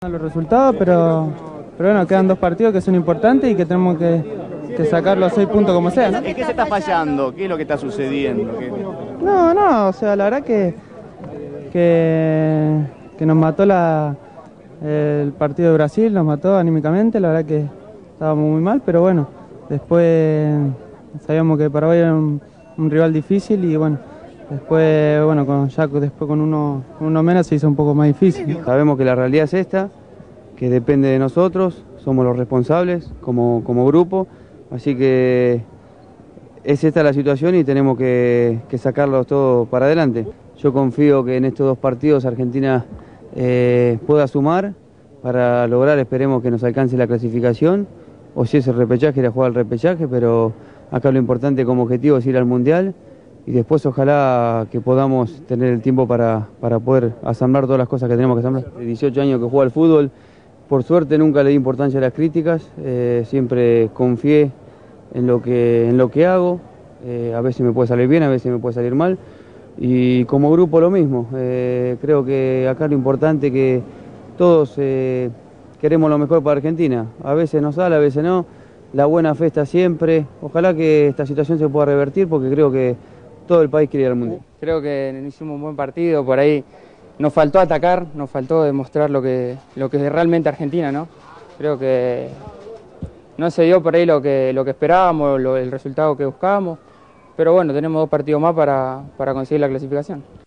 Los resultados, pero bueno, quedan 2 partidos que son importantes y que tenemos que sacar los 6 puntos como sea, ¿no? ¿En qué se está fallando? ¿Qué es lo que está sucediendo? No, o sea, la verdad que nos mató el partido de Brasil, nos mató anímicamente, la verdad que estábamos muy mal, pero bueno, después sabíamos que Paraguay era un rival difícil y bueno, después con uno menos se hizo un poco más difícil. Sabemos que la realidad es esta, que depende de nosotros, somos los responsables como grupo, así que es esta la situación y tenemos que sacarlo todo para adelante. Yo confío que en estos 2 partidos Argentina pueda sumar para lograr, esperemos que nos alcance la clasificación, o si es el repechaje, ir a jugar al repechaje, pero acá lo importante como objetivo es ir al Mundial y después ojalá que podamos tener el tiempo para poder asamblar todas las cosas que tenemos que asamblar. 18 años que juego al fútbol, por suerte nunca le di importancia a las críticas, siempre confié en lo que hago, a veces me puede salir bien, a veces me puede salir mal, y como grupo lo mismo. Creo que acá lo importante es que todos queremos lo mejor para Argentina, a veces nos sale, a veces no, la buena fe está siempre, ojalá que esta situación se pueda revertir porque creo que todo el país quiere ir al Mundial. Creo que hicimos un buen partido, por ahí nos faltó atacar, nos faltó demostrar lo que es realmente Argentina, ¿no? Creo que no se dio por ahí lo que esperábamos, el resultado que buscábamos, pero bueno, tenemos 2 partidos más para conseguir la clasificación.